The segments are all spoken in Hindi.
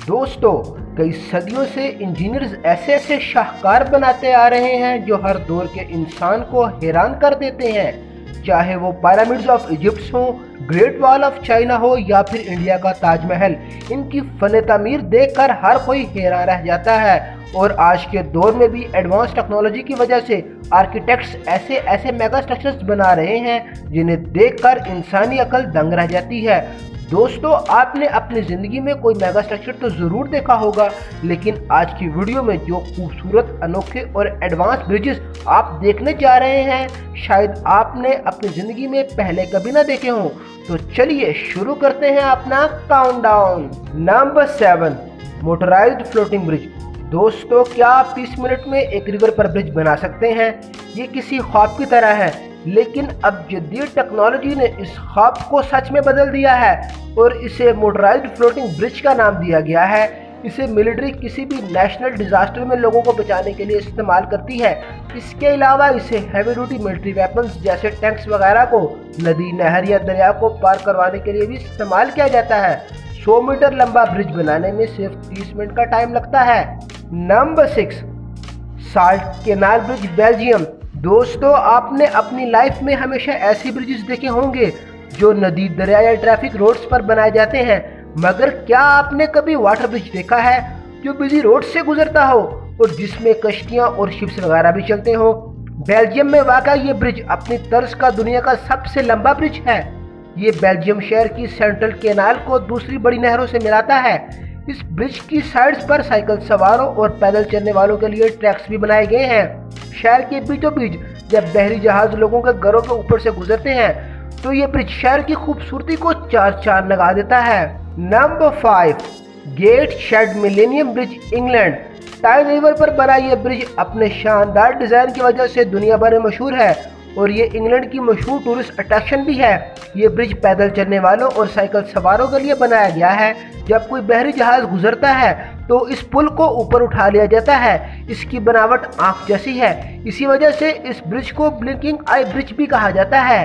दोस्तों, कई सदियों से इंजीनियर्स ऐसे ऐसे शाहकार बनाते आ रहे हैं जो हर दौर के इंसान को हैरान कर देते हैं। चाहे वो पिरामिड्स ऑफ इजिप्ट हो, ग्रेट वॉल ऑफ चाइना हो या फिर इंडिया का ताजमहल, इनकी फन तामीर देखकर हर कोई हैरान रह जाता है। और आज के दौर में भी एडवांस टेक्नोलॉजी की वजह से आर्किटेक्ट्स ऐसे ऐसे मेगा स्ट्रक्चर्स बना रहे हैं जिन्हें देखकर इंसानी अकल दंग रह जाती है। दोस्तों, आपने अपनी ज़िंदगी में कोई मेगा स्ट्रक्चर तो ज़रूर देखा होगा, लेकिन आज की वीडियो में जो खूबसूरत, अनोखे और एडवांस ब्रिजेस आप देखने जा रहे हैं, शायद आपने अपनी ज़िंदगी में पहले कभी ना देखे हों। तो चलिए शुरू करते हैं अपना countdown. Number 7, motorised floating bridge. दोस्तों, क्या आप 30 मिनट में एक रिवर पर ब्रिज बना सकते हैं? ये किसी ख्वाब की तरह है, लेकिन अब जदीद टेक्नोलॉजी ने इस ख्वाब को सच में बदल दिया है और इसे मोटराइज्ड फ्लोटिंग ब्रिज का नाम दिया गया है। इसे मिलिट्री किसी भी नेशनल डिजास्टर में लोगों को बचाने के लिए इस्तेमाल करती है। इसके अलावा इसे हैवी ड्यूटी मिलिट्री वेपन्स जैसे टैंक्स वगैरह को नदी, नहर या दरिया को पार करवाने के लिए भी इस्तेमाल किया जाता है। 100 मीटर लंबा ब्रिज बनाने में सिर्फ 30 मिनट का टाइम लगता है। Number 6, salt canal bridge, Belgium. दोस्तों, आपने अपनी लाइफ में हमेशा ऐसे ब्रिजेस देखे होंगे जो नदी, दरिया या ट्रैफिक रोड्स पर बनाए जाते हैं, मगर क्या आपने कभी वाटर ब्रिज देखा है जो बिजी रोड से गुजरता हो और जिसमें कश्तियां और शिप्स वगैरह भी चलते हो? बेल्जियम में वाक़ा ये ब्रिज अपनी तर्ज का दुनिया का सबसे लंबा ब्रिज है। ये बेल्जियम शहर की सेंट्रल कैनाल को दूसरी बड़ी नहरों से मिलाता है। इस ब्रिज की साइड्स पर साइकिल सवारों और पैदल चलने वालों के लिए ट्रैक्स भी बनाए गए हैं। शहर के बीचों बीच जब बहरी जहाज लोगों के घरों के ऊपर से गुजरते हैं तो ये ब्रिज शहर की खूबसूरती को चार चांद लगा देता है। Number 5, Gateshead millennium bridge, England. Tyne river पर बना ये ब्रिज अपने शानदार डिजाइन की वजह से दुनिया भर में मशहूर है और ये इंग्लैंड की मशहूर टूरिस्ट अट्रैक्शन भी है। ये ब्रिज पैदल चलने वालों और साइकिल सवारों के लिए बनाया गया है। जब कोई बहरी जहाज गुजरता है तो इस पुल को ऊपर उठा लिया जाता है। इसकी बनावट आंख जैसी है, इसी वजह से इस ब्रिज को ब्लिंकिंग आई ब्रिज भी कहा जाता है।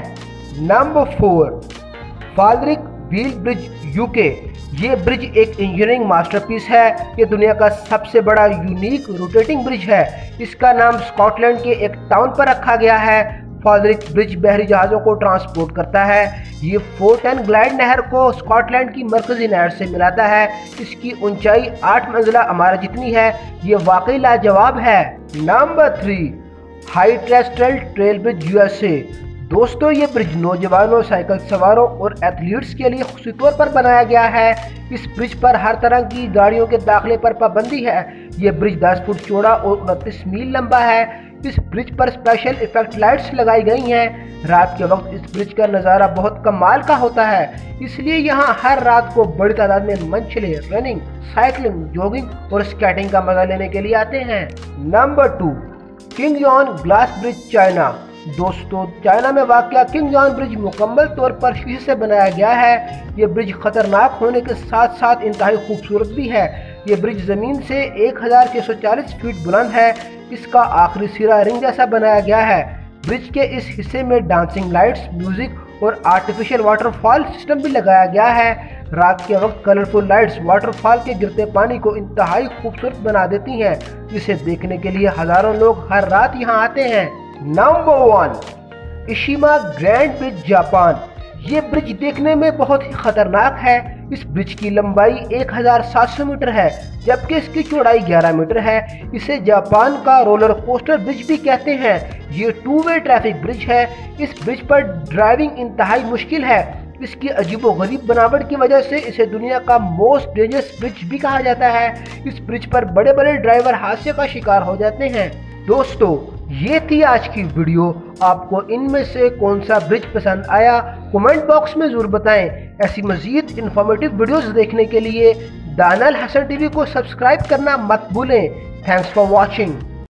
Number 4, Falkirk wheel bridge, UK. ये ब्रिज एक इंजीनियरिंग मास्टरपीस है। ये दुनिया का सबसे बड़ा यूनिक रोटेटिंग ब्रिज है। इसका नाम स्कॉटलैंड के एक टाउन पर रखा गया है। फाल्रिक ब्रिज बहरी जहाज़ों को ट्रांसपोर्ट करता है। ये फोर्ट एंड ग्लाइड नहर को स्कॉटलैंड की मरकजी नहर से मिलाता है। इसकी ऊंचाई 8 मंजिला इमारत जितनी है। ये वाकई लाजवाब है। Number 3, high terrestrial trail bridge, USA. दोस्तों, ये ब्रिज नौजवानों, साइकिल सवारों और एथलीट्स के लिए खुशी तौर पर बनाया गया है। इस ब्रिज पर हर तरह की गाड़ियों के दाखिले पर पाबंदी है। ये ब्रिज 10 फुट चौड़ा और 29 मील लंबा है। इस ब्रिज पर स्पेशल इफेक्ट लाइट्स लगाई गई हैं। रात के वक्त इस ब्रिज का नज़ारा बहुत कमाल का होता है, इसलिए यहाँ हर रात को बड़ी तादाद में मंचले रनिंग, साइकिलिंग, जॉगिंग और स्केटिंग का मजा लेने के लिए आते हैं। Number 2, King John glass bridge, China. दोस्तों, चाइना में वाक़या किंग जॉन ब्रिज मुकम्मल तौर पर शीशे से बनाया गया है। ये ब्रिज खतरनाक होने के साथ साथ इंतहाई खूबसूरत भी है। ये ब्रिज ज़मीन से 1640 फीट बुलंद है। इसका आखिरी सिरा रिंग जैसा बनाया गया है। ब्रिज के इस हिस्से में डांसिंग लाइट्स, म्यूजिक और आर्टिफिशियल वाटरफॉल सिस्टम भी लगाया गया है। रात के वक्त कलरफुल लाइट्स वाटरफॉल के गिरते पानी को इंतहाई खूबसूरत बना देती हैं, जिसे देखने के लिए हजारों लोग हर रात यहाँ आते हैं। Number 1, Eshima grand bridge, Japan. ये ब्रिज देखने में बहुत ही खतरनाक है। इस ब्रिज की लंबाई 1700 मीटर है, जबकि इसकी चौड़ाई 11 मीटर है। इसे जापान का रोलर कोस्टर ब्रिज भी कहते हैं। ये 2 वे ट्रैफिक ब्रिज है। इस ब्रिज पर ड्राइविंग इंतहाई मुश्किल है। इसकी अजीबोगरीब बनावट की वजह से इसे दुनिया का मोस्ट डेंजरस ब्रिज भी कहा जाता है। इस ब्रिज पर बड़े बड़े ड्राइवर हादसे का शिकार हो जाते हैं। दोस्तों, ये थी आज की वीडियो। आपको इनमें से कौन सा ब्रिज पसंद आया, कमेंट बॉक्स में जरूर बताएं। ऐसी मजीद इंफॉर्मेटिव वीडियोस देखने के लिए दानियल हसन टीवी को सब्सक्राइब करना मत भूलें। Thanks for watching.